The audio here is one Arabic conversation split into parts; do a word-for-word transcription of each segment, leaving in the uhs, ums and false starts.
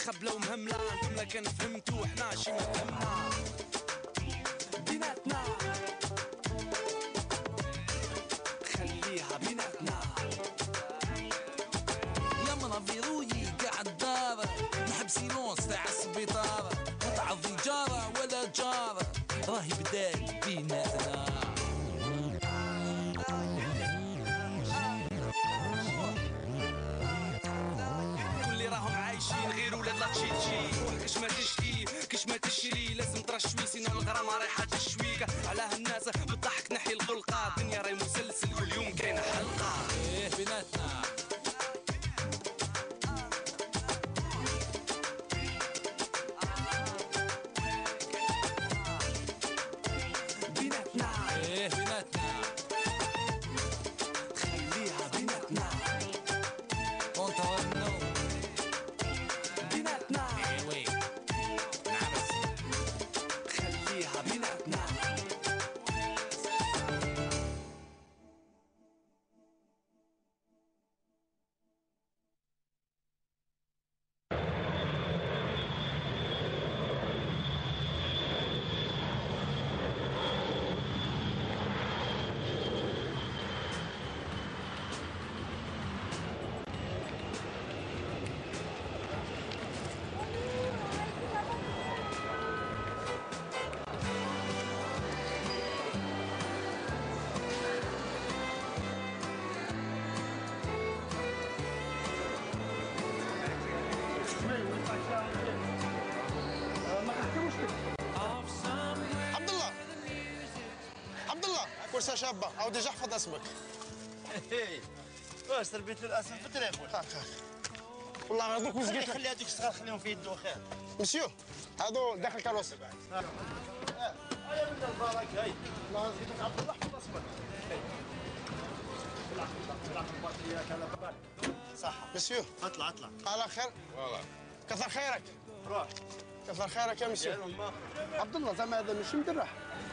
خبله ومهمله انتم كان فهمتوا احنا شي ما فهمنا بيناتنا خليها بيناتنا يا منافيروي قاعد الدار نحب سيلونس تاع السبيطار ما تعضي جاره ولا جاره راهي بداية بيناتنا كل راهم عايشين غير ولاد لا تشيتشي روح كش ما تشتي كش ما تشري لازم ترشوي سينو الغرامة رايحة تشويك على هالناس بالضحك نحي الغلقة الدنيا راهي مسلسل كل يوم كاينة حلقة ايه بيناتنا ايه بيناتنا خليها بيناتنا وانت والنو بيناتنا ايوه نعبس خليها بيناتنا عبد الله عبد الله فرصه شابه او ديجا احفظ اسمك. واش تربيت الاسد في التليفون؟ هاك هاك والله غير دوك وزقيت. خلي هذوك الصغار خليهم في يدو خير. مسيو هادو داخل الكاروس. هيا من البارك هاي الله يزيدك عبد الله احفظ اسمك. صح مسيو اطلع اطلع على خير. والله كثر خيرك. روح كثر خيرك يا مسيو. عبد الله زعما هذا ماشي مدرح.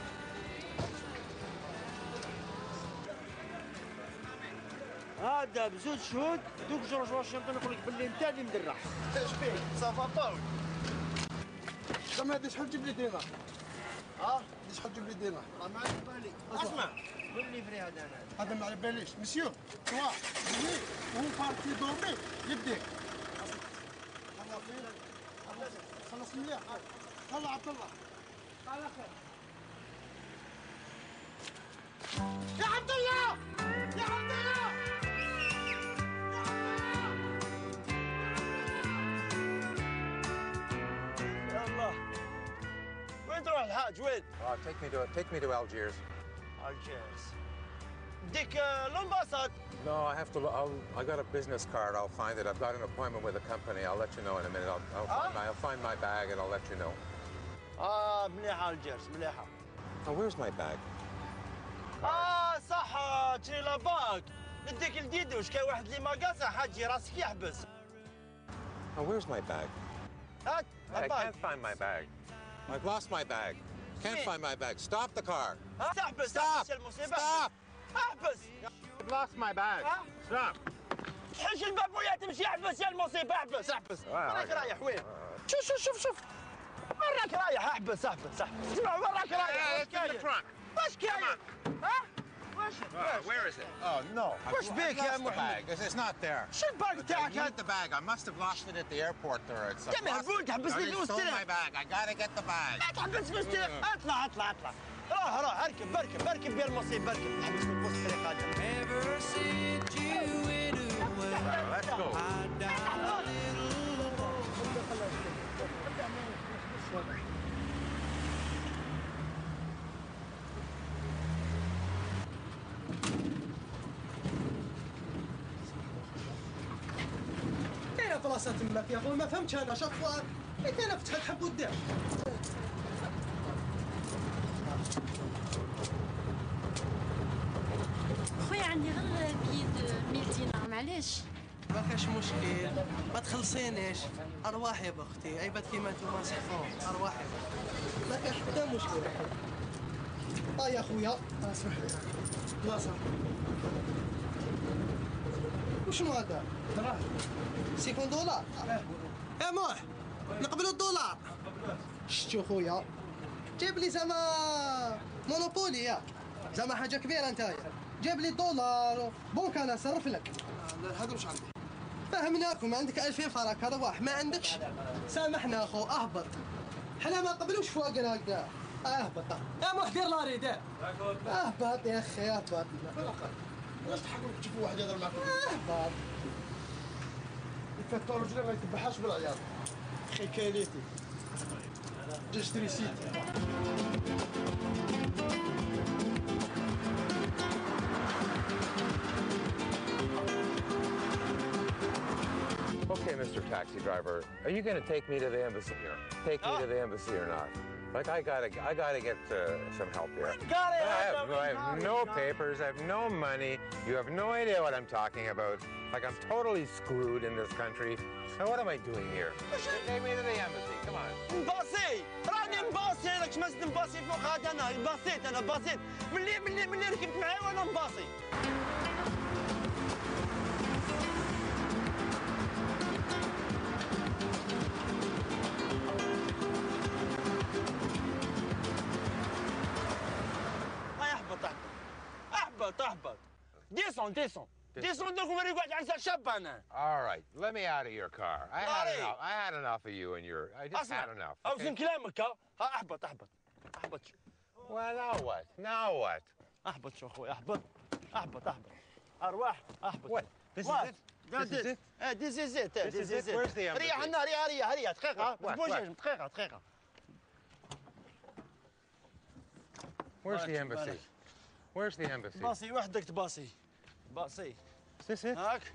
هذا بزوج شهود دوك جورج واشنطن يقول لك باللي انت اللي مدرح. ايش فيك؟ صافا طاول. زعما هذا شحال تجيب لي دينار؟ اه شحال تجيب لي دينار؟ ما على بالي. اسمع من اللي فري هذا انا؟ هذا ما على باليش. مسيو توا جي وهو بارتي دورمي يديك. خلص مليح. هلا عبد الله. على خير. يا عبد الله! يا عبد الله! يا الله وين تروح الحاج وين؟ Uh, take me to take me to Algiers. الجيرس. ديك لومباسات. No, I have to. I'll, I got a business card. I'll find it. I've got an appointment with a company. I'll let you know in a minute. I'll, I'll, find, my, I'll find my bag and I'll let you know. اه مليحه الجيرس مليحه. Oh, where's my bag? اه صح تشري لا باك نديك الجديد واش كاين واحد اللي ما قاصح حاجي راسك يحبس. Oh, where's my bag? هات I الباك. can't find my bag. I've lost my bag. Can't find my bag. Stop the car. احبس Stop! احبس يا المصيبه. Stop! احبس. I've lost my bag. Stop! تحش الباب ويا تمشي احبس يا المصيبه احبس احبس. وراك رايح وين؟ شوف شوف شوف شوف وراك رايح احبس احبس احبس. اسمع وراك رايح واش كاين؟ واش كاين؟ ها؟ واش Uh, where is it? Oh no! What's I've big, lost yeah, the Mohammed? bag. It's, it's not there. شو الباك I تاعك هذا؟ need the bag. I must have lost it at the airport there. It's يا مهبول تحبس لي I فلوس stole تلف. my bag. I gotta get the bag. لا تحبس فلوس تلف. اطلع اطلع اطلع. روح روح اركب اركب اركب يا المصيبه اركب تحبس في البوست الطريق هذا. Ever sent you anywhere Let's go. I down a little كاينه بلاصه تماك يا خويا ما فهمتش انا شاف حيت انا فتحت حب ودير. خويا عندي غير بيد مية دينار معليش. ما كاش مشكل ما تخلصينيش ارواحي بختي عيبات كيما نتوما نصحفوهم ارواحي ما كاش حتى مشكل. اه يا خويا اسمح لي بلاصه وشنو هذا؟ دراهم ستين دولار. اه موح نقبلوا الدولار. شتو خويا جيب لي زعما مونوبولي ياك زعما حاجه كبيره نتايا. جيب لي الدولار بونك انا صرف لك. لا هذا مش عندي. فهمناكم عندك ألفين فرنك رواح ما عندكش سامحنا اخو اهبط. حنا ما نقبلوش فوقنا هكذا. اهبط يا محضر لاري دار اهبط يا اخي اهبط. علاش تحكموا تشوفوا واحد يهضر معكم؟ اهبط يفتحوا رجليه ما يتبعهاش بالعياط. اخي كاليتي جا اشتري سيتي. Okay, Mister Taxi Driver, are you going to take me to the embassy here? Take me to the embassy or not? Like I gotta, I gotta get uh, some help here. Got it. I have, I have no papers. I have no money. You have no idea what I'm talking about. Like I'm totally screwed in this country. Now what am I doing here? Take me to the embassy. Come on. مباصي راني مباصي انا كش مازلت مباصي فوق هذا انا باصيت انا باصيت ملي ملي ملي ركبت معاه وانا مباصي. اهبط اهبط ديسون ديسون ديسون دوك وري قاعد على شاب انا. All right, let me out of your car. I had Sorry. enough. I had enough of you and your. I just اسمع had enough. اوزن كلامك ها ها اهبط اهبط اهبط. Well, now what? Now what? اهبط شو اخوي اهبط اهبط اهبط ارواح اهبط. What? This is it? This is it? اه ديس از ات This is it? Where's the embassy? ريح عنا ريح ريح ريح دقيقة What? بوجه What? دقيقة دقيقة. Where's the embassy? Where's the embassy? باصي وحدك تباصي باصي. Is this it? هاك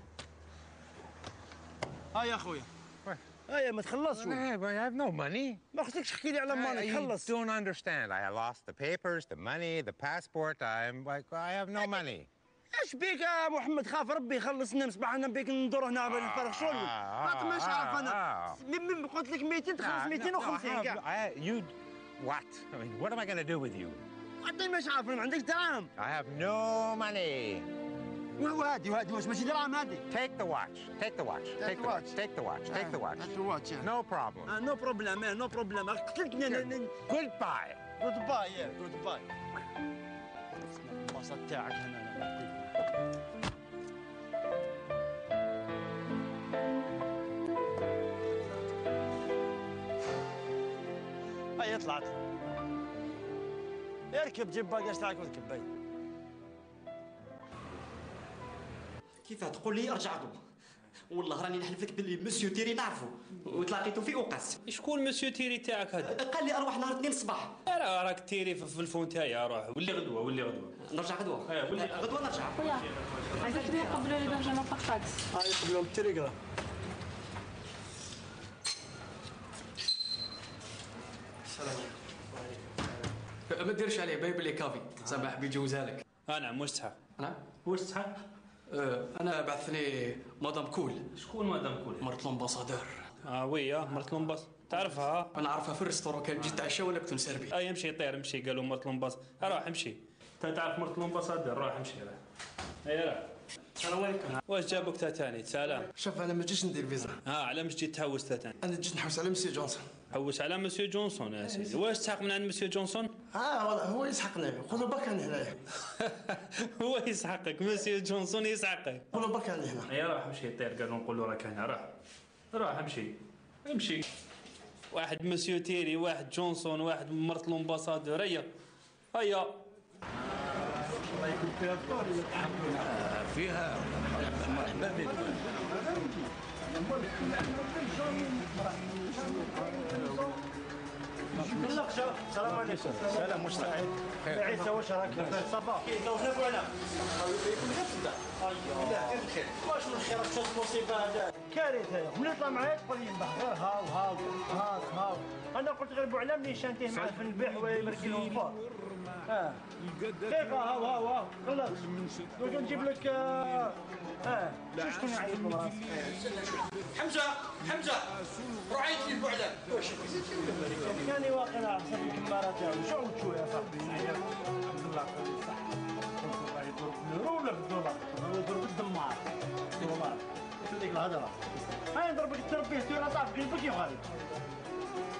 ها يا اخويا Where? هيا ما تخلصش. I have no money. ما خصكش تحكي لي على I, مالك you خلص. don't understand. I lost the papers, the money, the passport. I'm like, I have no money. ايش بيك يا محمد خاف ربي يخلصنا مصباح انا بيك ندور هنا على نفرغ شغل. ما مش عارف انا من قلت لك مئتين تخلص مئتين وخمسين كاع. You, what? I mean, what am I going to do with you? حتى مش عارف ما عندك دراهم. I have no money. وهادي وهادي واش ماشي دراهم هادي. Take the watch. Take the watch. Take the watch. Take the watch. Take the watch. Take the watch. No problem. نو بروبليم نو بروبليم قتلتني. Goodbye. جود باي يا جود باي. الباصه تاعك هنا. هيا طلعت. اركب جيب باقاش تاعك واركب باي. كيف تقول لي ارجع غدوه؟ والله راني نحلف لك باللي مسيو تيري نعرفو وتلاقيتو في اوقاس. شكون مسيو تيري تاعك هذا؟ قال لي اروح نهار اثنين الصباح. راه راك تيري في الفون تاعي روح ولي غدوه ولي غدوه. نرجع غدوه؟ ايه ولي غدوه نرجع. خويا عايزك تبيع يقبلوا لي برجمه فوق طاكس. ها يقبلوا بالتليجرام. السلام عليكم. ما ديرش عليه باين بلي كافي صباح بيجوزها لك. اه نعم واش تحق؟ نعم واش تحق؟ أه انا بعثني مدام كول شكون مدام كول؟ مرت الامباسادور. اه وي اه مرت لومباس تعرفها؟ انا عارفها في الريستورون كان جيت تعشى وانا كنت نسربي. اه يمشي طير امشي قالوا مرت لومباس روح امشي. انت تعرف مرت لومباسادور روح امشي روح. اي روح. السلام عليكم. واش جابك تاتاني؟ سلام. شوف انا ما جيتش ندير فيزا. اه على مش جيت تحوس تاتاني؟ انا جيت نحوس على مسيو جونسون. حوس على مسيو جونسون يا سيدي. واش تحق من عند مسيو جونسون؟ اه والله هو يسحقني قولوا برك راني هنايا. هو يسحقك مسيو جونسون يسحقك. قولوا برك راني هنا. اي روح امشي طير قالوا نقولوا راك هنا روح. روح امشي امشي. واحد مسيو تيري واحد جونسون واحد مرت لومباسادور هيا هيا. الله يكون فيها الدور فيها مرحبا بك. السلام عليكم. سلام واش سعيد؟ عيسى واش راك؟ صباح. كي توصلوا هنا. واش من خير شو المصيبه هذا؟ كارثه. من يطلع معايا تقول لي غير هاو هاو هاو هاو. انا قلت غير بوعلام اللي شانتيه معاه في البيع ويمركلهم فوق. اه دقيقة هاو هاو هاو خلاص دوك نجيب لك اه اه شو شكون يعيط براسك؟ حمزه حمزه روح عيط لي البعلان. كاني واقع على حسب الكمارة تاعو شو تشوف يا صاحبي؟ الحمد لله صح الله يضرب باليورو ولا بالدولار؟ هو يضرب بالدمار دولار شو ديك الهضرة؟ هاي نضربك تربيه تيرا طاف قلبك يا خالد.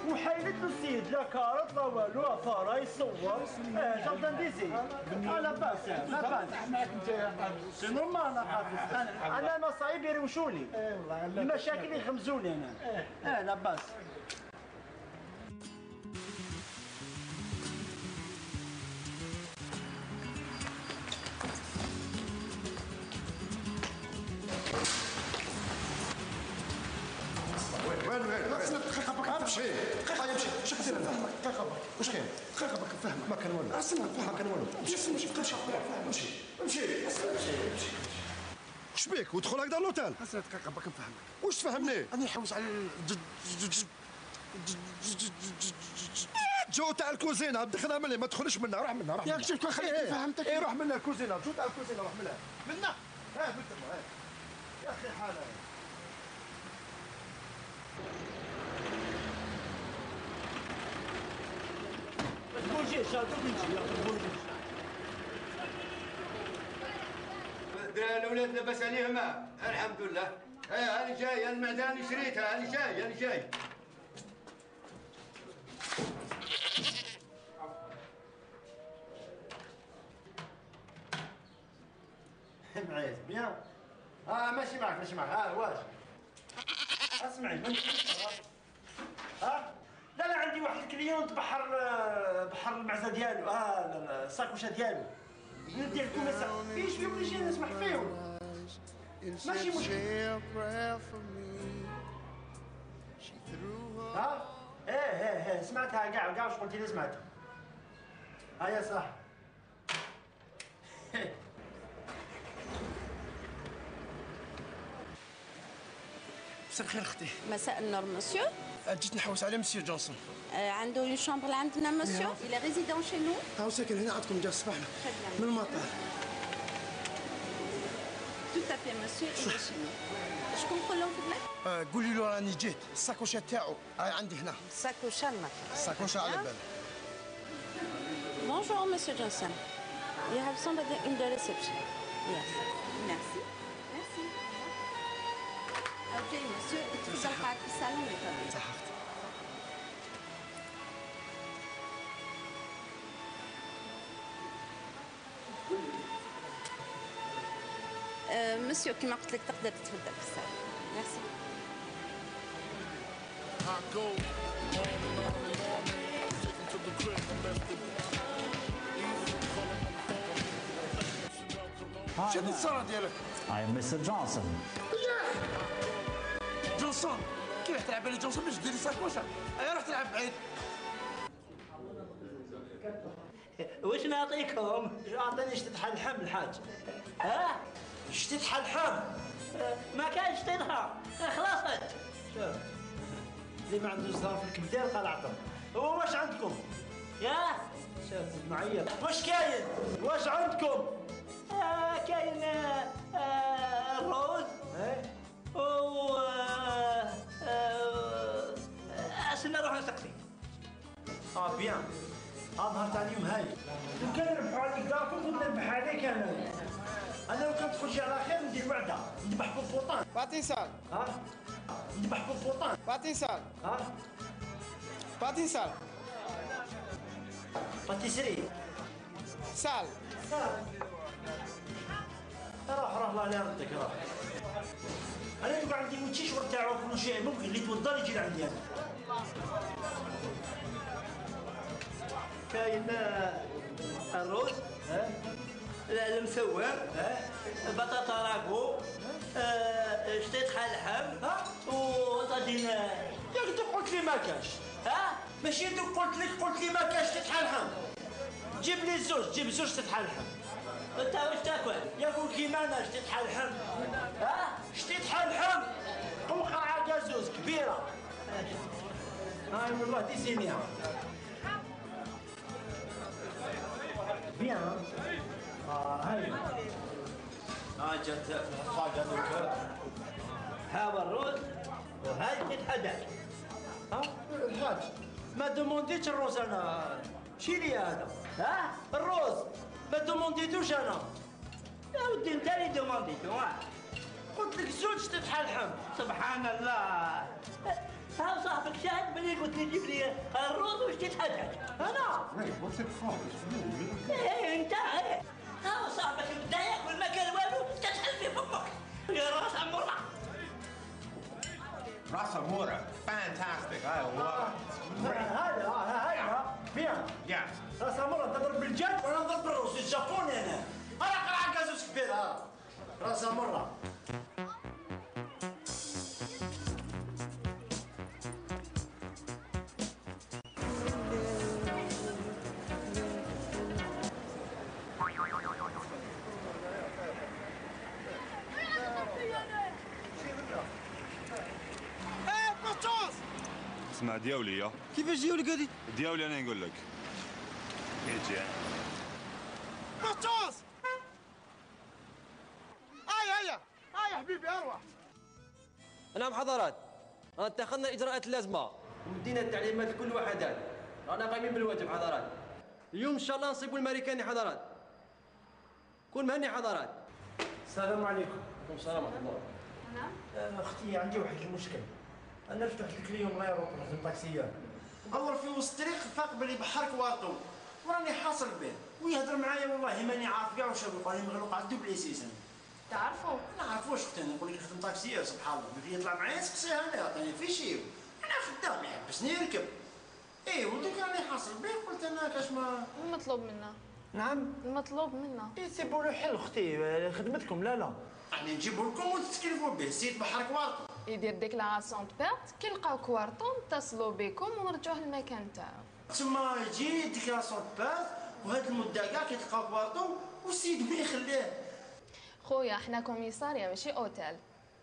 وحيلت السيد لا كارت لا والو فارا يصور اه جاردان ديزي لا باس لا باس سي نورمال انا حافظ انا المصايب يروشوني المشاكل يخمزوني انا اه لا باس وين وين دقيقة برك امشي دقيقة امشي شوف دير نفهمك دقيقة برك واش كاين دقيقة برك نفهمك ما كان والو اسمع ما كان والو امشي امشي امشي امشي امشي امشي واش بيك ودخل هكذا لوتيل اسمع دقيقة برك نفهمك واش تفهمني راني نحوس على جو تاع الكوزينة دخلها مني ما تدخلش منها روح منها روح منها ياك شفت خليتني فهمتك ايه روح منها الكوزينة جو تاع الكوزينة روح منها منها ها بنتما ها يا اخي حالة تقولش شاطر تمشي يا تقولش الاولاد لاباس عليهم الحمد لله ايه انا جاي المعدة انا شريتها انا جاي انا جاي معيز بيان اه ماشي معك ماشي معك اه واش اسمعي من ها لا لا عندي واحد الكليونت بحر بحر المعزه ديالو اه الساكوشه ديالو ندير لكم فيش فيهم اللي جاي نسمح فيهم ماشي مشكل ها ايه ايه ايه سمعتها كاع كاع واش قلتي لي سمعتها هيا صح مساء الخير اختي. مساء النور مسيو. جيت نحوس على مسيو جونسون. آه عنده اون شامبر عندنا مسيو. إلى ريزيدون شي نو. هاو ساكن هنا عندكم جا الصباح من المطار. تو تافي مسيو إلى شي نو. شكون نقول لهم في بلاك؟ قولي له راني جيت الساكوشه تاعو راهي عندي هنا. الساكوشه المطار. الساكوشه على بالي. Bonjour Monsieur Johnson. You have somebody in the reception. Yes. Merci. Merci. اوكي مسيو تفضل قاعد في الصالون يا صححت مسيو كيما قلت لك تقدر تتفضل في الصالون ميرسي شنو الصالة ديالك؟ I'm Mister Johnson. جونسون كيف تلعب على جونسون باش ديري ساكوشه ايا روح تلعب بعيد واش نعطيكم اعطيني شتي تحل الحم الحاج ها شتي تحل الحم ما كانش شتيتها خلصت شوف اللي ما عندوش زهر في الكبدير قال عطم هو واش عندكم يا شوف معيط واش كاين واش عندكم آه كاين آه آه الروز و اسنا نروح نسقسي اه بيان اظهر تاع اليوم هاي لو كان نربحوا عليك داركم كنت نربح عليك انا انا لو كنت تخرجي على خير ندير وعده نذبح بالفوطان باطيسال ها نذبح بالفوطان باطيسال ها باطيسال باتيسري سال سال روح روح الله لا يردك روح انا يبقى عندي التيشيرت تاعو كل شيء ممكن اللي توضر يجي لعندي انا كاين الروز المسوم بطاطا راكو شتيت حلحم وطاجين ياك انت قلت لي ما كاش ها ماشي انت قلت لك قلت لي ما كاش شتيت حلحم جيب لي زوج جيب زوج شتيت حلحم انت واش تاكل ياكل كيما انا شتيت حلحم ها شتيت حلحم وقرعه جازوز كبيره هاي والله تيسينيها بيان اه هاي ها جات الحفاقه دوك هذا الروز وهاي تتحدث ها الحاج ما دومونديتش الروز انا شيلي هذا ها الروز ما دومونديتوش انا يا ودي انت اللي دومونديتو قلت لك زوج تتحلحم سبحان الله ها صاحبك شاهد ملي قلت لي جيب لي الروز وشتيت حاجات انا ايه انت ايه ها صاحبك بدا ياكل ما كان والو تسحل في فمك يا راس عمرنا راس امورة fantastic I love it هذا هذا فيها yes راس امورة تضرب بالجد وانا نضرب بالروس الجابوني انا انا قرع كازوس كبير ها راس امورة اسمها دياولي يا كيفاش دياولك هذه؟ دياولي انا نقول لك يجي بطوس هيا هيا هيا حبيبي اروح نعم حضرات اتخذنا الاجراءات اللازمه ومدينا التعليمات لكل وحدات رانا قايمين بالواجب حضرات اليوم ان شاء الله نصيبوا الماريكاني حضرات كون مهني حضرات السلام عليكم وعليكم السلام ورحمه الله نعم اختي عندي واحد المشكل انا فتحت لك اليوم لايروبور في الطاكسيات اول في وسط الطريق فاق بلي بحر كوارطو وراني حاصل به ويهضر معايا والله ماني عارف كاع واش هو قال لي مغلوق على الدوبل اسيس تعرفوا؟ ما نعرفوش اختي نقول لك نخدم طاكسيات سبحان الله بغي يطلع معايا سقسيه انا يعطيني في شي انا خدام يحبسني يركب ايه ودوك راني حاصل به قلت انا كاش ما المطلوب منا نعم المطلوب منا ايه سيبوا له حل اختي خدمتكم لا لا راني نجيبوا لكم وتتكلفوا به سيد بحر كوارطو يدير ديكلاراسيون بيرت كي لقاو كوارطو نتصلوا بكم ونرجعوه للمكان تاعو تما يجي ديكلاراسيون بيرت وهاد المده كاع كي تلقاو كوارطو والسيد ما يخليه خويا احنا كوميساريا ماشي اوتيل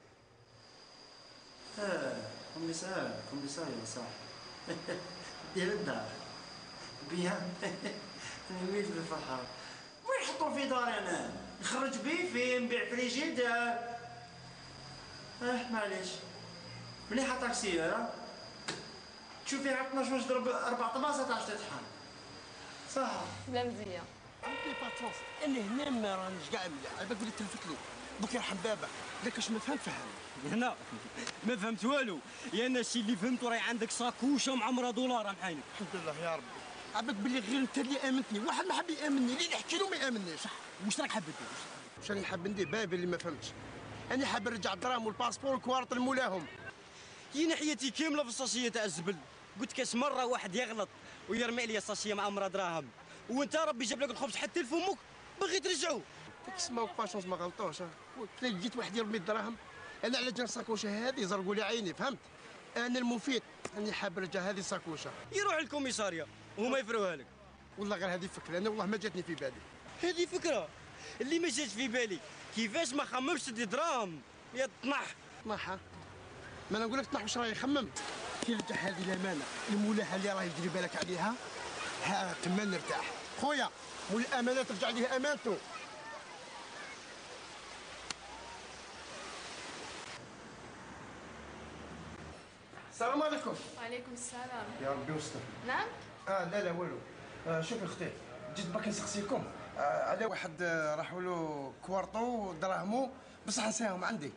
اه كوميسار كوميساريا صح دير الدار بيان نميت بالفرحه وين نحطو في داري انا نخرج بيه فيه نبيع فريجيدار اه معليش مليحه طاكسي ها تشوفي عاد اثناش واش ضرب اربع طباسات عاد تطحن صح بلا مزيه عندي باتونس انا هنا ما رانيش كاع مليح على بالك تلفت لي دوك يرحم بابا لك واش ما فهم فهم هنا ما فهمت والو يا انا الشيء اللي فهمته راهي عندك ساكوشه معمره دولار محايلك الحمد لله يا ربي عباك بلي غير انت اللي امنتني واحد ما حب يامنني اللي نحكي له ما يامننيش صح واش راك حاب دير واش راني حاب ندير بابا اللي ما فهمتش انا حاب نرجع الدراهم والباسبور والكوارط لمولاهم كاين حياتي كامله في الساشيه تاع الزبل قلت كاش مره واحد يغلط ويرمي عليا الساشيه معمره دراهم وانت ربي جاب لك الخبز حتى لفمك باغي ترجعو تسمعوا باشونس ما غلطوش كي جيت واحد يرمي الدراهم انا على جال الساكوشه هذه زرقوا لي عيني فهمت انا المفيد راني حاب نرجع هذه الساكوشه يروح للكوميساريه وهما يفروها لك والله غير هذه فكره انا والله ما جاتني في بالي هذه فكره اللي ما جاتش في بالي كيفاش ما خممش تدي دراهم يا طنح طنحها ما انا نقول لك طنح واش راه يخمم كي رجع هذه الامانه المولاها اللي راه يدير بالك عليها ها تما نرتاح خويا مول الامانه ترجع ليه امانته السلام عليكم وعليكم السلام يا ربي وستر نعم اه لا لا والو آه شوفي اختي جيت باك نسقسيكم آه على واحد آه راحوا له كوارطو دراهمو بصح نساهم عندي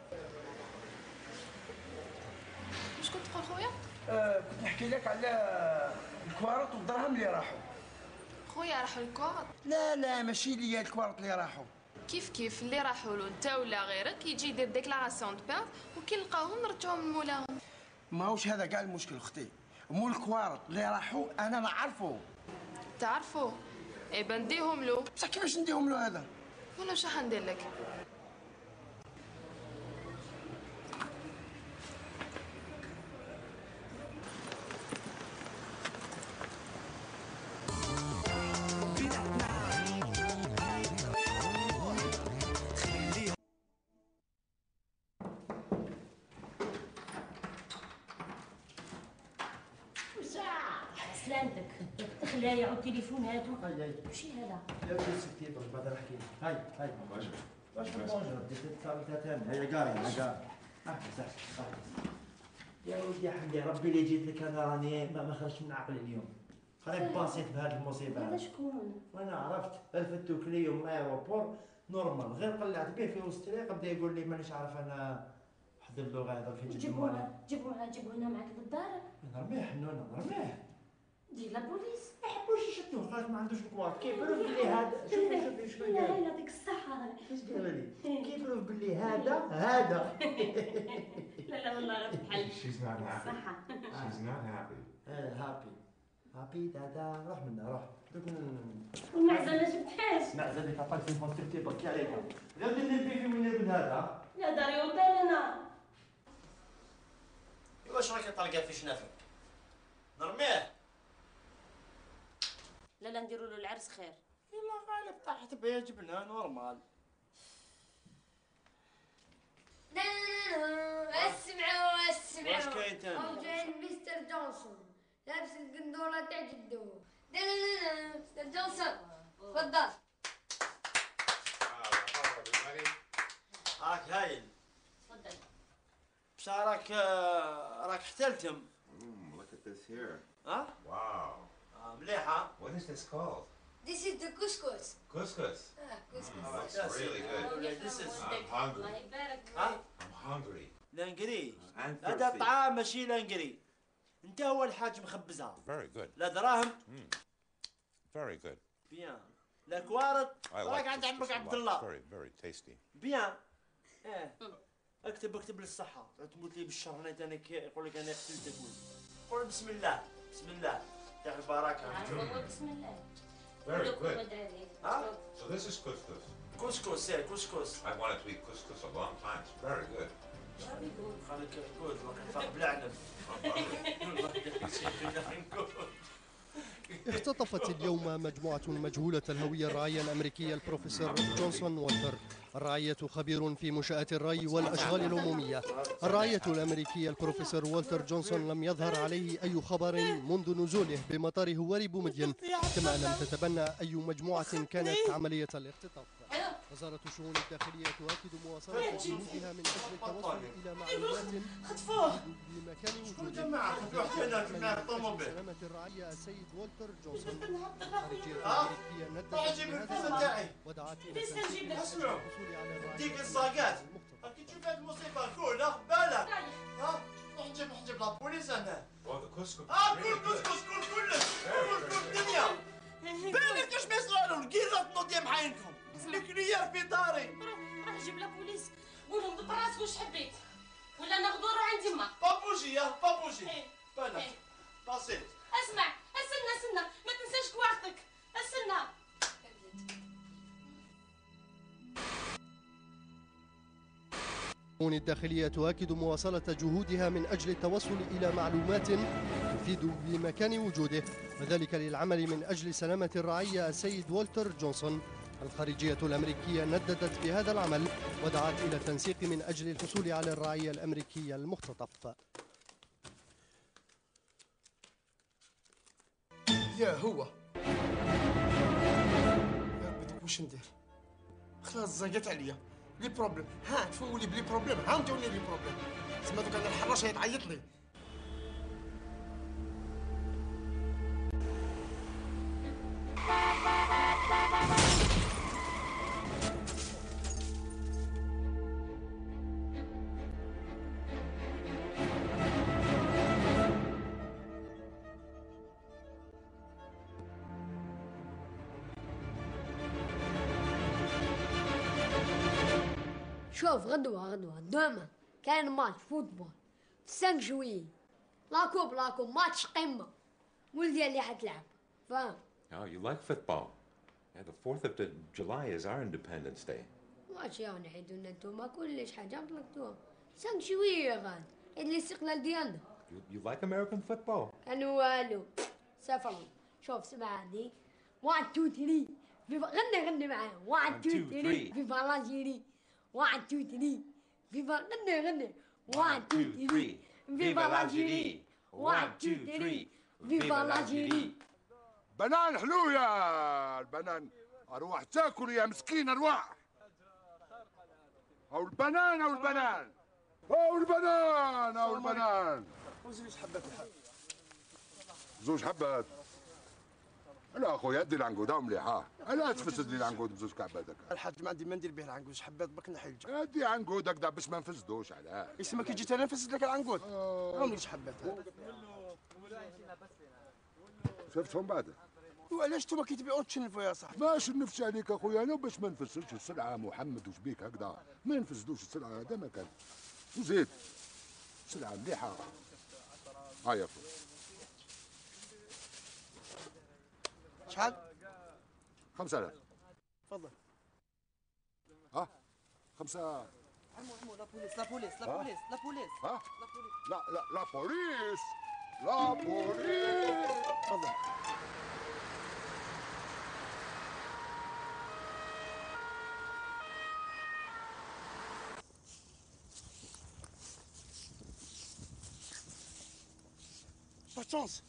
واش كنت تقول خويا؟ آه كنت نحكي لك على الكوارط والدراهم اللي راحوا خويا راحوا الكوارط لا لا ماشي ليا الكوارط اللي راحوا كيف كيف اللي راحوا له انت ولا غيرك يجي يدير ديكلاراسيون دو بيرت وكي نلقاوهم نرجعوهم لمولاهم ماهوش هذا كاع المشكل اختي مول الكوارط اللي راحوا انا نعرفو تعرفوا ايبا نديهم له بصح كيفاش نديهم له هذا ولا واش راح ندير لك سلامتك خلايا عود تليفون هاتو ماشي هذا لا لا ستي باش بعد نحكي هاي هاي واش واش بونجور ديت تصاوب تاعنا هيا كاري هيا كاري احبس احبس يا ودي يا حمدي ربي اللي جيت لك انا راني ما خرجت من عقلي اليوم قريب باسيت بهذه المصيبه هذا شكون؟ وانا عرفت رفدتوك اليوم ايروبور نورمال غير طلعت به في وسط الطريق بدا يقول لي مانيش عارف انا حد اللغه هذا فين جيبوا معاه جيبوا معاه جيبوا هنا معاك للدار. نرميه حنونه نرميه. دير لا بوليس. ما يحبوش يشدوه قالك ما عندوش الكوار. كيفروا باللي هذا شوفي شوفي شنو قال. لا يعطيك الصحة. اش قال لي؟ كيفروا باللي هذا هذا. لا لا والله غتحل. She's not happy. صحة. She's not happy. اه هابي. هابي دادا روح منا روح. والمعزة ما جبتهاش. معزة اللي تعطيك في المونتيبتي بركي عليها. غير دير لي في وين يرقد هذا. لا داري وبالنا. واش راكي طالقه في شنافك؟ نرميه. لا لا نديروا له العرس خير. يلا غالب طاحت بها جبنه نورمال. لا لا لا اسمعوا اسمعوا. واش كاين تاني؟ راهو جاي مستر جونسون لابس القندوره تاع جدو. لا لا لا مستر جونسون تفضل. هاك هايل. تفضل. بصح راك راك احتلتم. Look at this here. ها؟ Wow. آه مليحه. What is this called? This is the couscous. Couscous. Ah, couscous. Oh, that's really good. This is I'm hungry. الله يبارك. ها؟ I'm hungry. لانجري. And هذا thirsty. طعام ماشي لانجري. انت هو الحاج مخبزها. Very good. لا دراهم. Mm. Very good. بيان. لا كوارط. I راك like عند couscous عمك a عبد lot. الله. Very, very tasty. بيان. ايه. اكتب اكتب للصحة. تموت لي بالشر انا تاني يقول لك انا قتلتك ولد. قول بسم الله. بسم الله. يا البركة. والله بسم الله. Very good. ها؟ So this is couscous. كسكس ايه كسكس. I've wanted to eat couscous a long time. It's very good. خليك كود وقت بالعنب. اختطفت اليوم مجموعة مجهولة الهوية الراعية الأمريكي البروفيسور جونسون والتر. الراعية خبير في منشآة الري والأشغال العمومية. الراعية الأمريكي البروفيسور والتر جونسون لم يظهر عليه أي خبر منذ نزوله بمطار هواري بومدين، كما لم تتبنى أي مجموعة كانت عملية الاختطاف. وزارة الشؤون الداخلية تؤكد مواصلة جهودها من أجل التوصل إلى معلومات بمكان وجوده. سلامة الرعية السيد والتر جونسون. الخارجية الأمريكية ندت بهذا ودعت إلى تنسيق الحصول على الرعية. ديك الصاقات كي تشوف هاد المصيبة كلها بالك ها نروح نجيب نجيب لابوليس انا. Well, the couscous. اه كل كسكس كل كلش كل كل الدنيا. بالك كاش ما يصرالو الكيرة تنوض يا محاينكم. الكليار في داري. روح جيب لا بوليس قول لهم ضب راسك واش حبيت ولا ناخذ نروح عند يما. بابوجي يا بابوجي. بالك بسيط. اسمع استنى استنى ما تنساش كوارتك استنى. الشؤون الداخلية تؤكد مواصلة جهودها من أجل التوصل إلى معلومات تفيد بمكان وجوده، وذلك للعمل من أجل سلامة الرعية السيد والتر جونسون. الخارجية الأمريكية نددت بهذا العمل ودعت إلى التنسيق من أجل الحصول على الرعية الأمريكي المختطف. يا هو يا ربي دوك واش ندير؟ خلاص زاقت عليا لي بروبليم. ها تفولي بلي بروبليم عاودوني لي بروبليم. تسمى دوك انا الحراش غيتعيط لي. شوف غدوة غدوة دوما كاين ماتش فوتبول خمسة جويي لاكوب لاكوب ماتش قمة ولدي اللي حتلعب فاهم. Oh, you like football? Yeah, the fourth of July is our Independence Day. ماتش يعني حيدونا نتوما كلش حاجة طلقتوها خمسة جويي يا غاد عيد الاستقلال ديالنا. You, you like American football? كانوا والو سافروا. شوف سمع هذه واحد تو ثري غني غني معايا واحد تو ثري فيفا لالجيري واحد تو ثري فيفا غني غني واحد تو ثري فيفا لالجيري واحد تو ثري فيفا لالجيري. بنان حلو يا البنان. اروح تاكل يا مسكين اروح. او البنان او البنان او البنان او البنان. وزوج حبات الحال. زوج حبات. لا اخويا دي العنقود هاو مليحه، لا تفسد لي العنقود بزوج كعباتك. الحاج ما عندي ما ندير به العنقود، حبات برك نحي الجو. هادي عنقود هكذا باش ما نفسدوش علاه. يسمى كي جيت انا نفسد لك العنقود. هاهم ليش حبات. شفتهم بعد؟ وعلاش انتوما كيتبيعوا تشنفوا يا صاحبي؟ باش نفس عليك اخويا انا باش ما نفسدش السلعه محمد وش بيك هكذا، ما نفسدوش السلعه هذا ما كان. وزيد سلعه مليحه. ها يا اخويا. شحال؟ خمسة آلاف. تفضل. ها؟ خمسة. عمو عمو لا بوليس لا بوليس لا بوليس لا بوليس. ها؟ لا لا لا بوليس. لا بوليس. تفضل. باتشونس.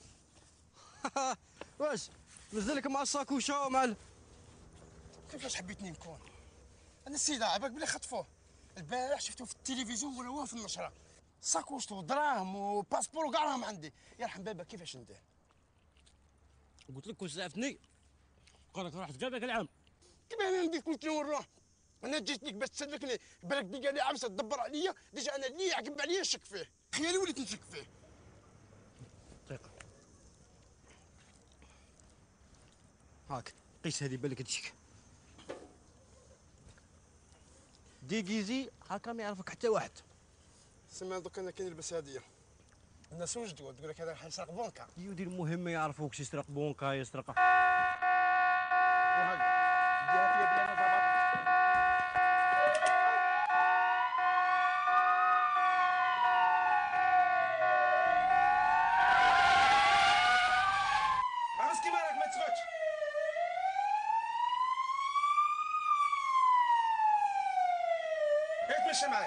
واش نزلك مع الساكوشه ومع ال... كيفاش حبيتني نكون؟ انا السيد عباك بلي خطفوه البارح شفتو في التلفزيون ولا هو في النشره ساكوشتو ودراهم وباسبور وكاع راهم عندي. يرحم بابا كيفاش ندير؟ قلت لك واش زعفتني قال لك راح تجابك العام. كيف انا نديك قلت له نروح؟ انا جيت لك باش تسلكني بالك دي قال لي عبسه تدبر عليا ديجا انا اللي يعقب عليا نشك فيه خيالي وليت نشك فيه. دقيقه هاك قيس هذه بالك تجيك ديكيزي هاكا ما يعرفك حتى واحد. سما دوك انا كاين نلبس هديه الناس واش تقول تقول لك هذا راح يسرق بونكا. يودي المهم ما يعرفوكش يسرق بونكا يسرق وهكا ديها فيا بلا نظام. عرس كيما راك ما تسكتش. تمشى معايا.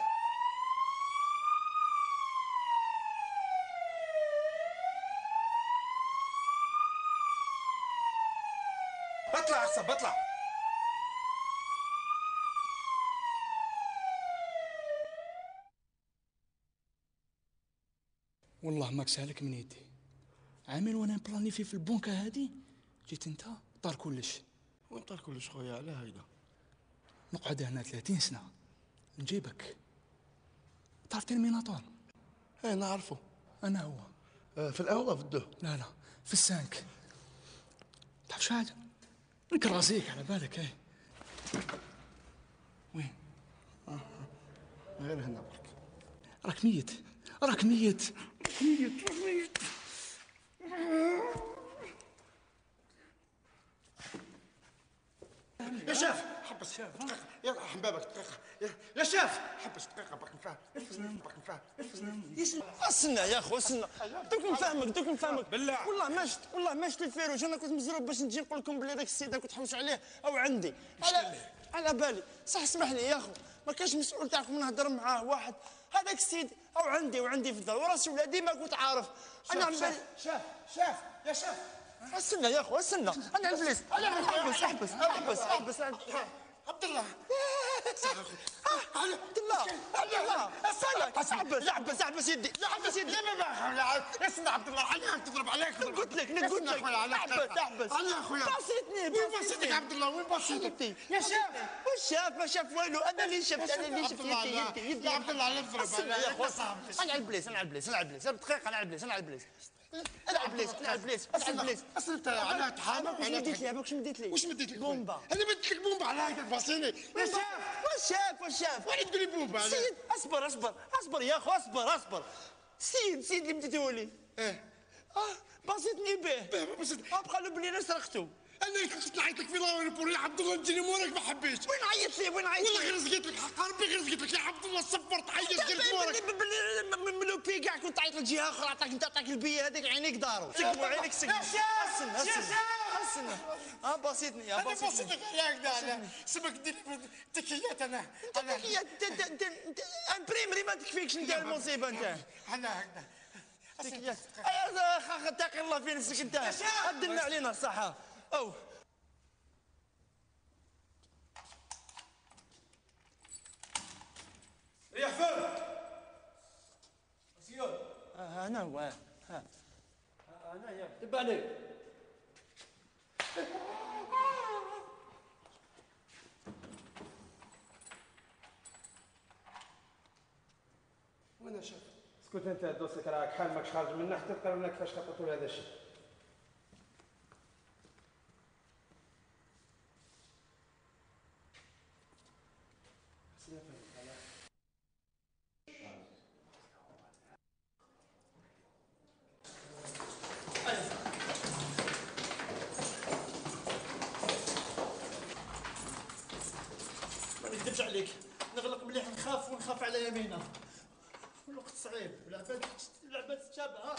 اطلع عصب اطلع. والله ماك سالك من يدي عامل وانا بلاني فيه في البنكه هادي جيت انت طار كلش. وين طار كلش خويا على هيدا؟ نقعد هنا ثلاثين سنه نجيبك. تعرف ترميناتور؟ ايه نعرفه. انا هو. آه في القهوه في الدو؟ لا لا في السانك. تعرف شو حاجه؟ نكرازيك على بالك ايه. وين؟ آه. غير هنا برك. راك ميت راك ميت راك ميت راك ميت. يا شاف حبس دقيقة يلا رحم بابك دقيقة يا شاف حبس دقيقة باك نفهم باك نفهم. استنى يا اخو استنى دوك نفهمك دوك نفهمك بالله والله ما شفت والله ما شفت الفيروج انا كنت مزروب باش نجي نقول لكم بلي داك السيد كنت تحوسوا عليه او عندي على على بالي صح. اسمح لي يا اخو ما كانش مسؤول تاعكم نهضر معاه واحد هذاك السيد او عندي وعندي في الدار وراسي ولادي ما كنت عارف. انا عم بالي شاف شاف يا شاف استنى يا اخو استنى انا الفليس احبس احبس احبس احبس عبد الله عبد الله عبد الله استنى احبس احبس احبس يدي احبس يدي ما اسمع عبد الله عليك تضرب عليك قلت لك قلت لك احبس احبس انا اخويا بسيطني وين بسيطك عبد الله وين بسيطك يا شاف واش شاف ما شاف والو انا اللي شفت انا اللي شفت يدي يدي يدي عبد الله على تضرب يا اخو انا على البليس انا على البليس انا على البليس دقيقه انا على البليس انا على البليس انا على البليس انا على البليس انا على البليس اصل انت على تحامك واش مديت لي واش مديت لي واش مديت لك بومبا انا مديت لك بومبا على هكا فاصيني يا شاف واش شاف واش شاف واش تقول لي بومبا سيد اصبر اصبر اصبر يا اخو اصبر اصبر سيد سيد اللي مديته لي اه اه بسيطني به بسيط ابقى له بلي انا سرقته. انا كنت نعيط لك في لا بور يا عبد الله نجيني مورك ما حبيتش. وين عيطت لي وين عيطت لي؟ والله غير زقيت لك حق ربي غير زقيت لك يا عبد الله صفرت عيط جرت مورك. من لو بي كاع كنت تعيط لجهه اخرى عطاك انت عطاك البيه هذيك عينيك داروا سقموا عينيك سقموا. استنى استنى استنى اه بسيطني يا بسيطني. انا بسيطك يا هكذا سمك دير تكيات انا. تكيات انت امبريمري ما تكفيكش انت المصيبه انت. انا هكذا تكيات. اتقي الله في نفسك انت. قدمنا علينا الصحه. او ريح فين؟ سيور انا هو ها انا يا تبعني وين شاف؟ اسكت انت دوسك راك حال ماكش خارج منه حتى تقرب لنا كيفاش خططوا لهذا الشيء. ما نكذبش عليك، نغلق مليح، نخاف ونخاف على يمينه. الوقت صعيب، العباد العباد تتابع.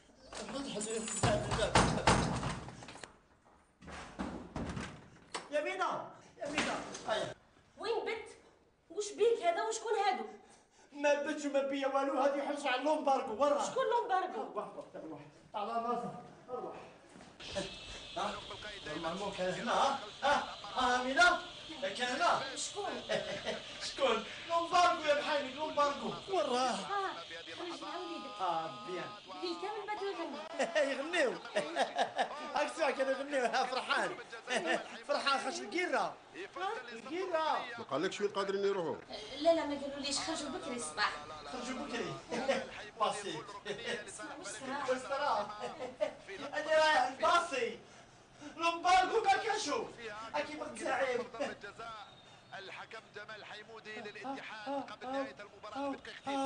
يمينه يمينه هيا. وين بت؟ وش بيك هذا وشكون هادو؟ ما بتش وما بيا والو، هذه يحوسوا على اللومبارغو برا. شكون لومبارغو؟ روح روح روح على راسك روح. ها المأمون كان هنا. ها ها أمينة كان هنا. شكون؟ شكون؟ لومبارغو يا بحالك، لومبارغو وراه. اه رجع وليدك. اه بيان. الليل كامل بدو يغنوا. يغنيو. هاك ساعة كانوا يغنيو فرحان. فرحان خش القيرة. القيرة. ما قالكش وين قادرين يروحوا؟ لا لا ما قالوليش، خرجوا بكري الصباح. خرجوا بكري. باصي. وش صرا؟ وش صرا؟ أنا رايح الباصي. لومبارغو ما كنشوف. أكيد الزعيم. الحكم جمال حيمودي للاتحاد قبل نهاية المباراة بالتخفيف.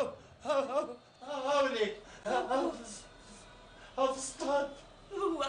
هاوليك ها في الصطاد هو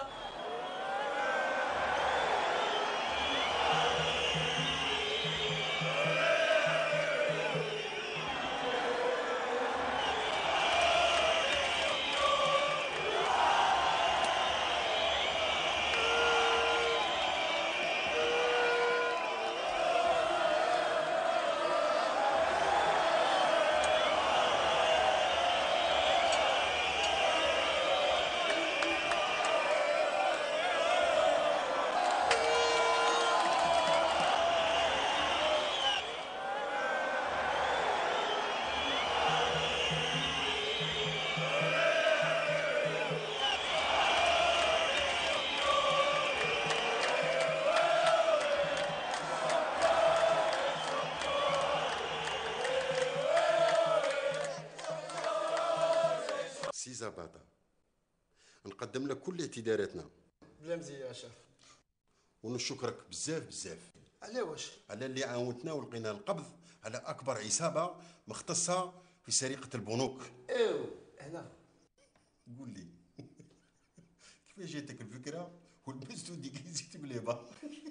سي زباطة، نقدم لك كل اعتذاراتنا. بلا مزيه يا شيخ. ونشكرك بزاف بزاف. على واش؟ على اللي عاونتنا ولقينا القبض على أكبر عصابة مختصة في سرقة البنوك. ايوا هنا. قول لي كيفاش جاتك الفكرة ولبستو ديكيزيت بليبا؟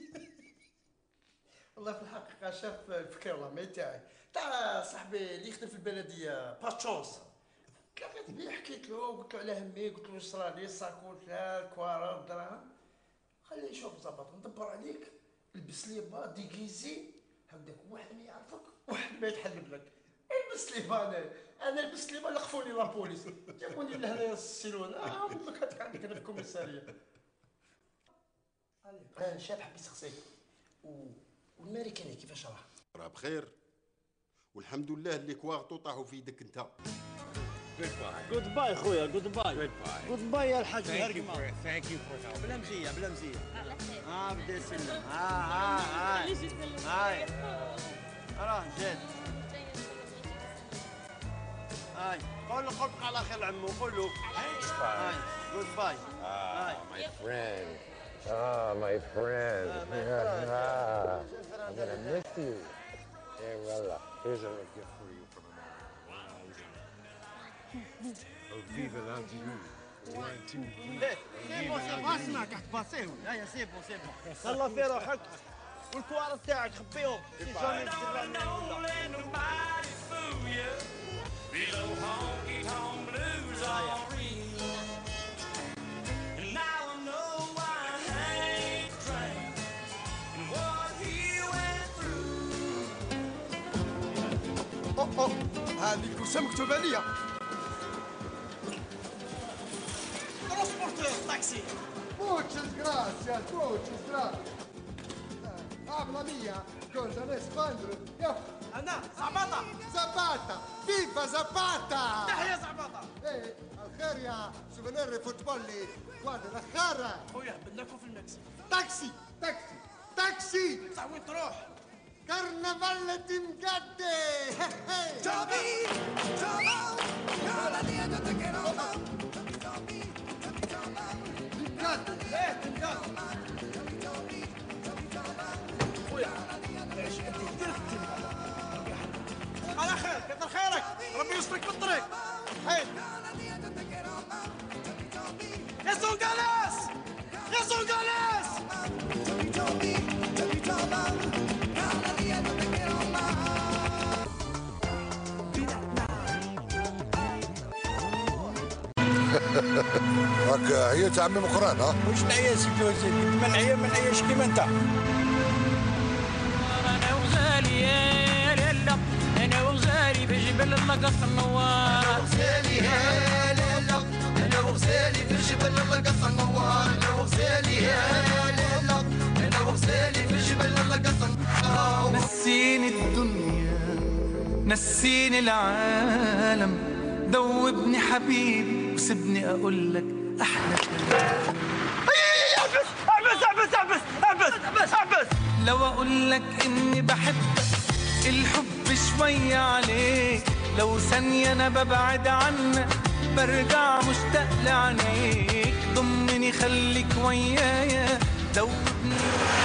والله في الحقيقة شاف الفكرة والله ما تاعي، تاع صاحبي اللي يخدم في البلدية باتشونس. تلاقيت بيه حكيت له قلت له على همي، قلت له واش صرالي الساكوت لا الكوارا الدراهم، خليه يشوف زبط ندبر عليك، لبس ليبا ديكيزي هكذاك، واحد ما يعرفك واحد ما يتحلب لك. البس ليبا انا انا لبست ليبا لقفوني لابوليس جابوني لهنايا السيلون. اه امك هاتك عندك هنا في الكوميساريه. اه شاب حبيت يسقسيك والماريكاني كيفاش راه؟ راه بخير والحمد لله اللي كواغطو طاحوا في يدك انت. جود باي خويا، جود باي. جود باي يا الحاج هرقمه. ثانك يو فور هيلب. بلا مزيه بلا مزيه. اه بدا يسلم. اه اه اه هاي راه جات. هاي قول له خلق على خير عمو، قول له هاي جود باي. Ah, my friend. Ah, my friend. Ah, I'm gonna miss you. Hey, well, here's a little gift for you from Oh, vive l'Antilou. One, two, three. سي بون سي بون اسمع تحت باسيه. هيا سي بون سي بون. تهلا في روحك والكوارث تاعك خبيهم. سي جامي اوه هذه الكرسي مكتوبه ليا. ترونسبورتور تاكسي. Muchas gracias, muchas gracias. Habla mía, cosa de Spandro. انا زعباطه زباطة فيفا زباطة تحية زعباطه. ايه الخير يا سوفينير فوتبولي وادي الخير خويا بناكو في المكسيك. تاكسي تاكسي تاكسي صح وين تروح؟ كرنفال دي مقدي جابي يا دي انا تكرم ايه تنقال خويا ايش انت درت على خير كثر خيرك ربي يسترك بالطريق حيل يا زونغاليس يا زونغاليس راك هي تاع عمي مقران ها واش نعيا سيدي وزير قد ما نعيا ما نعياش كيما انت. انا وغزالي يا لالا انا وغزالي في جبل اللقط النوار انا وغزالي يا لالا انا وغزالي في جبل اللقط النوار انا وغزالي يا لالا انا وغزالي في جبل اللقط النوار نسيني الدنيا نسيني العالم ذوبني حبيبي وسبني اقول لك احلى كلام. احبس احبس احبس احبس احبس احبس لو اقول لك اني بحبك الحب شوية عليك لو ثانية انا ببعد عنك برجع مشتاق لعينيك ضمني خليك ويايا ذوبني.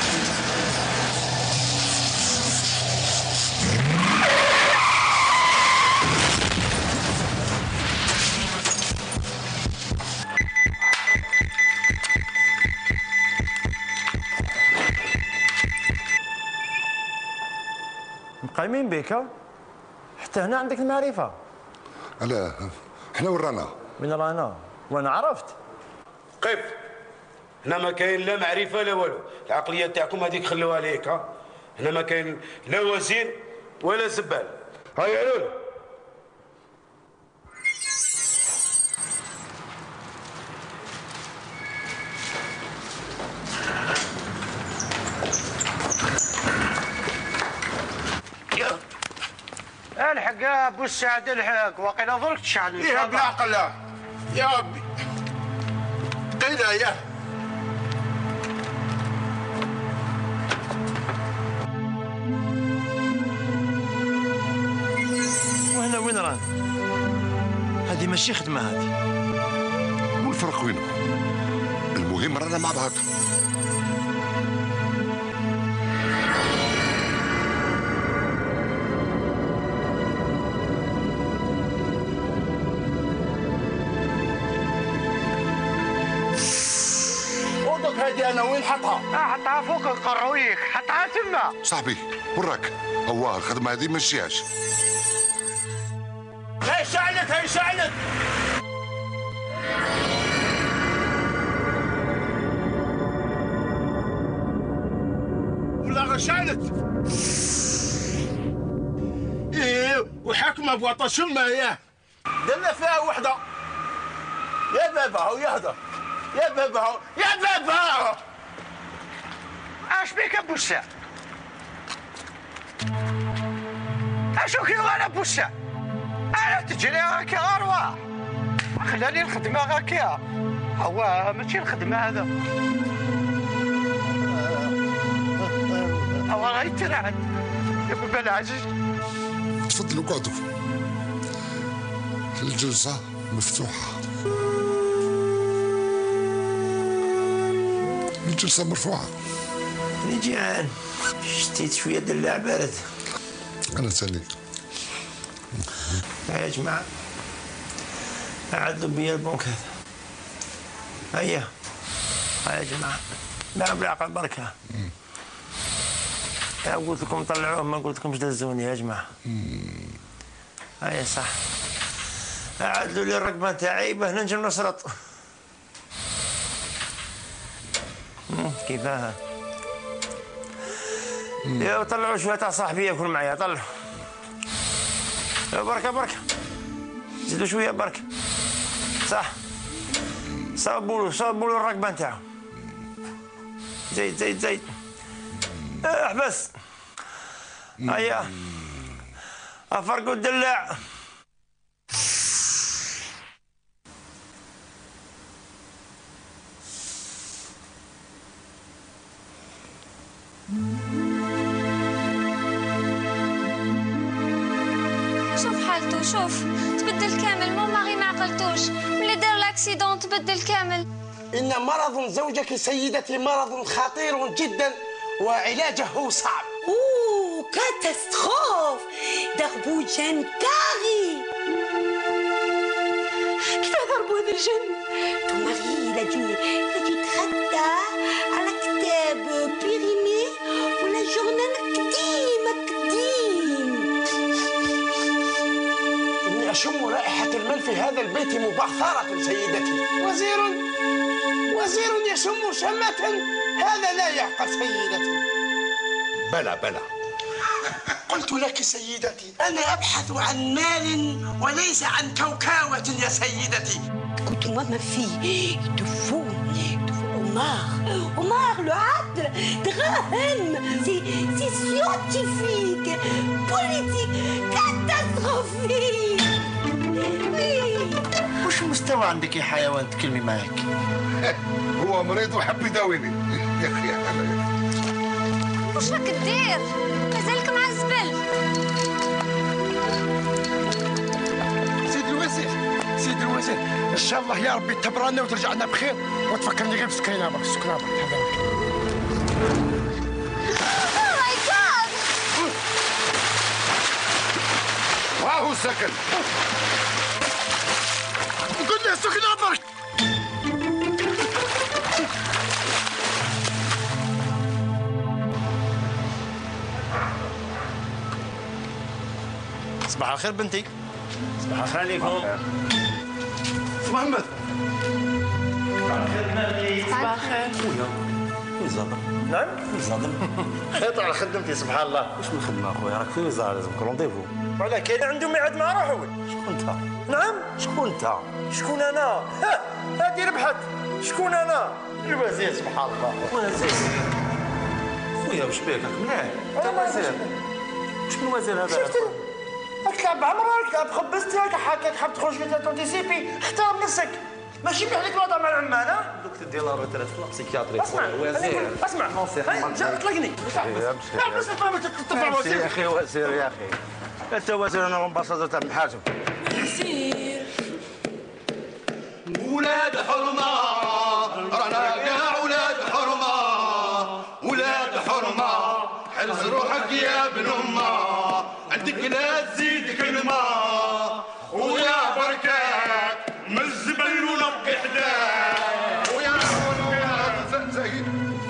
قايمين بك حتى هنا عندك المعرفة. لا احنا وين رانا؟ من رانا؟ وانا عرفت. قف هنا ما كاين لا معرفة لا والو، العقلية تاعكم هذيك خلوها ليك ها. هنا ما كاين لا وزير ولا زبال. هاي علول الحق يا ابو السعد الحق واقيلا ضرك تشعل ان يا بالعقل يا ربي قيلها يا وهنا وين رانا؟ هذه ماشي خدمه هذه. والفرق وينه؟ المهم رانا مع بعض. هذه انا وين حطها؟ اه حطها فوق القرويك، حطها تما. صاحبي وراك هو الخدمه هذه ماشياش. هاي شعلت هاي شعلت ولا شعلت. ايه وحكمه بوطا شمه ياه درنا فيها وحده. يا بابا هو يهدر يا بابا يا بابا اش بيك ابو السعد؟ اشو كي غانا ابو السعد؟ انا تجري هكا ارواح خلاني الخدمه هكا. هو ماشي الخدمه هذا هو غيترعد يا بابا العزيز. تفضلوا قعدوا الجلسه مفتوحه. الجلسة مرفوعة. أنا جيعان شتيت شوية دلاع بارد. أنا ثاني. يا جماعة عدلوا بيا البنك هذا. هيا هيا يا جماعة لا بالعقل بركة. قلت لكم طلعوه ما قلت لكمش دزوني يا جماعة. هيا صح. عدلوا لي الرقبة تاعي باه ننجم نسرط. كيفاها؟ يا طلعوا شويه تاع صاحبي ياكل معايا طلعوا. يا بركه بركه زيدوا شويه بركه صح. صابوا له صابوا له الرقبه نتاعو. زيد زيد زيد احبس. هيا افرق الدلع. شوف حالته، شوف تبدل كامل. مو ماغي ما عقلتوش ملي دار لاكسيدون تبدل كامل. إن مرض زوجك سيدتي مرض خطير جدا وعلاجه صعب. اوه كاتاستروف، ضربوا جن كاري. كيف ضربوا هذا الجن؟ ton mari il a dû il a dû يتغدى على كتاب بيريمي ولا جورنال قديم قديم. إني أشم رائحة المال في هذا البيت مبعثرة سيدتي. وزير وزير يشم شمة، هذا لا يعقل سيدتي. بلى بلى. قلت لك سيدتي أنا أبحث عن مال وليس عن كوكاوة يا سيدتي. Écoute-moi ma fille, il te faut, il te faut Omar. Omar, le عدل دراهم. C'est c'est scientifique, politique, catastrophique. وش المستوى عندك يا حيوان تكلمي معاك؟ هو مريض وحب يداويني يا اخي يا حلا. واش راك دير؟ مازالك مع الزبل. سيد الوزير سيد الوزير ان شاء الله يا ربي تبرانا وترجع لنا بخير وتفكرني غير بسكينه برك سكنه برك. هذا اوه ماي جاد. ها هو سكن. قلنا سكنه برك. صباح الخير بنتي. صباح الخير عليكم. محمد. صباح الخير. خويا وين زادر؟ نعم وين زادر؟ خيط على خدمتي سبحان الله. واش من خدمه اخويا؟ راك في وزاره لازم رونديفو. وعلى كاين عنده ميعاد مع روحه. شكون انت؟ نعم شكون انت؟ شكون انا؟ ها هادي ربحت. شكون انا؟ الوزير سبحان الله. وزير خويا واش بيك راك مليح؟ انت وزير. واش من وزير هذا؟ راك تلعب بعمرك، تلعب خبزتك، حاكاك حاب تخرج في تونتيسيبي، اختار نفسك. ماشي بيحلك الوضع مع العمان ها؟ دوك تدي لا روتريت في البسيكياتري. اسمع وزير اسمع نصيحة طلقني. امشي امشي يا اخي وزير يا اخي. انت وزير انا امباسادور تاع المحاكم. وزير ولاد حرمة رانا كاع ولاد حرمة ولاد حرمة حرز روحك يا ابن أمه عندك لا تزيد كلمة ويا بركات من الزبل ونبقي حداك ويا بركات زين.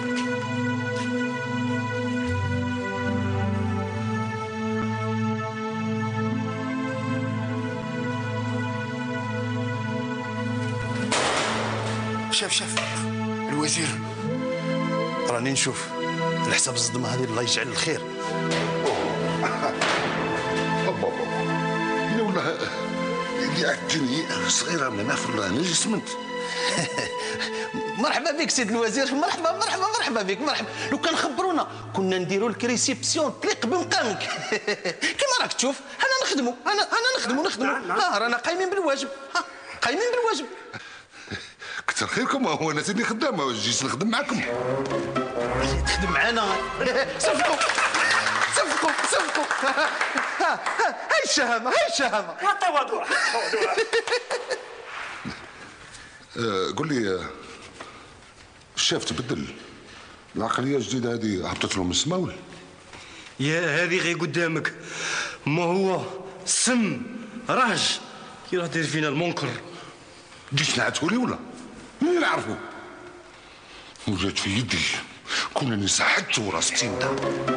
شاف شاف الوزير راني نشوف الحساب الصدمة هذه الله يجعل الخير. يا ولا اللي عدتني صغيرة من نافر انا جسمنت. مرحبا بك سيد الوزير. مرحبا مرحبا مرحبا بك مرحبا. لو كان خبرونا كنا نديروا لك ريسيبسيون تليق بمقامك. كيما راك تشوف انا نخدموا انا انا نخدموا نخدموا ها رانا قايمين بالواجب. ها قايمين بالواجب. كثر خيركم. هو انا تاني خدامه جيت نخدم معكم. تخدم معانا. صفقوا صفقوا صفقوا. هاي الشهامه هاي الشهامه. التواضع قول لي الشاف تبدل العقليه الجديده هذه هبطت لهم السماول. يا هذه غير قدامك. ما هو سم راج كي راه داير فينا المنكر. جيت نعتهولي ولا مين نعرفو؟ وجات في يدي كنا نسحت وراس تيمدا.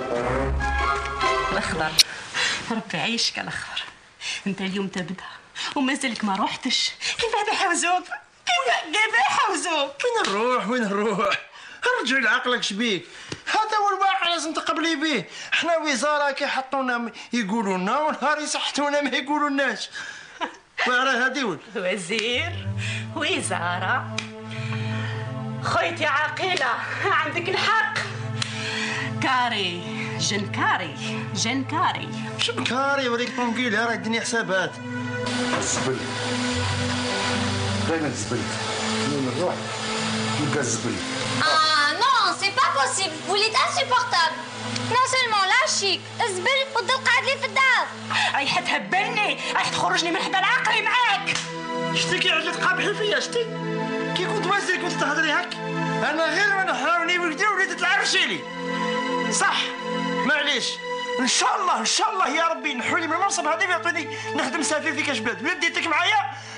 الاخضر ربي يعيشك الاخضر. انت اليوم تبدا ومازالك ما روحتش. كيف يحوزوك كيف يحوزوك. وين نروح وين نروح؟ رجع لعقلك شبيك. هذا هو الواقع لازم تقبلي به. احنا وزاره كيحطونا يقولوا لنا ونهار يصحتونا ما يقولوا لناش. راه هادي وزير وزاره خويتي عاقله عندك الحق. كاري جنكاري جنكاري جنكاري وريك طونقيلها راه الدنيا حسابات. الزبل دايما الزبل من نروح نلقى الزبل. Ah non, c'est pas possible. Vous l'êtes insupportable. Non seulement là chic, الزبل وتضل قاعد لي في الدار. رايحة تهبلني، رايحة تخرجني من حدا العقلي معاك. شتي كي عاد تقابحي فيا شتي؟ كي كنت وازير كنت تهضري هاك؟ انا غير وانا حروني ولدي وليت تعرفشي لي. صح معليش ان شاء الله ان شاء الله يا ربي نحولي من المنصب هذا ويعطيني نخدم سفير في كاش بلاد. ولا بديتك معايا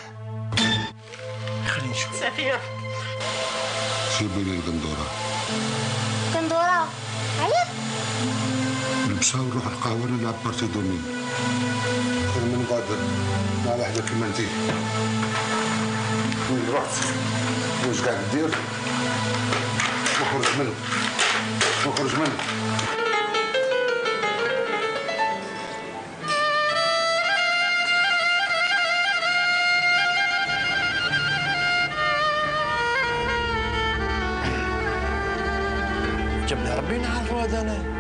خليني نشوف. سفير جيبي لي القندوره. قندوره علاه؟ نمشاو نروح القهوه نلعب بارتي دومين. خير من نقعد مع واحده كيما انتي. وين رحت واش قاعد دير نخرج منه نخرج منه. جبنا ربي نعرفوا هذا انا.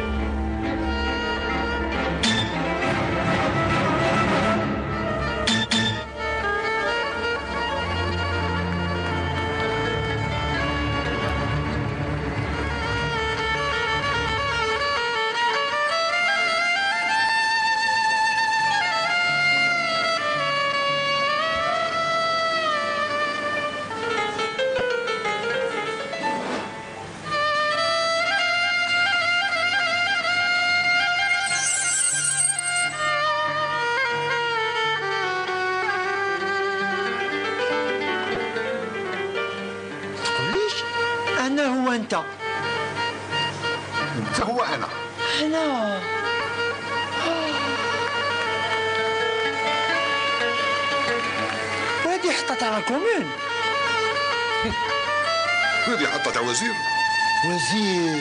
أنا هو أنت. أنت هو أنا. أنا. وهذه حطت على كومين. هذه حطت على وزير. وزير.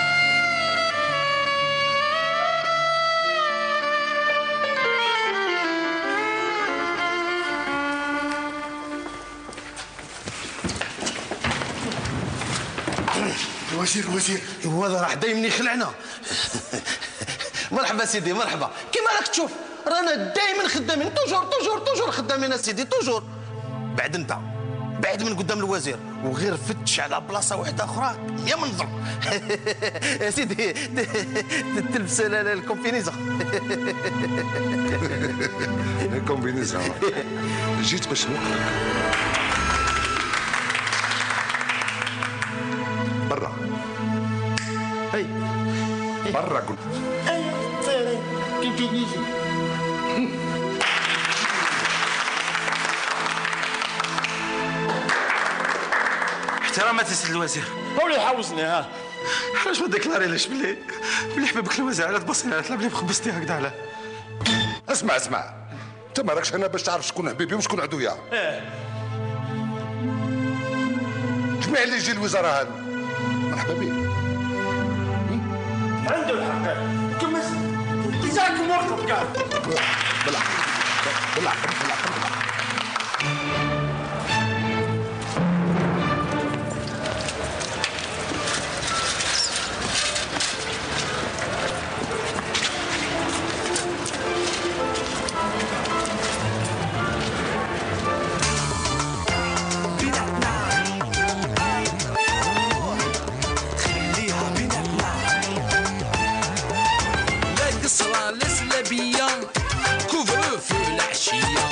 وزير وزير هو هذا راح دايما يخلعنا. مرحبا سيدي مرحبا. كيما راك تشوف رانا دايما خدامين توجور توجور توجور خدامين سيدي توجور. بعد انت بعد من قدام الوزير وغير فتش على بلاصه واحده اخرى يا منظر. سيدي تلبس الكومبينيزا. الكومبينيزا جيت باش نوقفك برا. هي برا قلت. اي سيري كومبينيزا. احترامات سيد الوزير. هو اللي حوزني ها. علاش ما ديكلاري ليش بلي بلي حبيبك الوزير على تبصي على بلي مخبصتي هكذا علاه؟ اسمع اسمع انت ما راكش هنا باش تعرف شكون حبيبي وشكون عدويا. اه جميع اللي يجي الوزاره هذا مرحبا به. عنده الحق كما جاكم وقت كاع. بالعقل بالعقل بالعقل.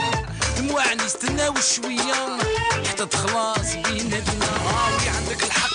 نستناو شويه حتى تخلص بيناتنا. راوي عندك الحق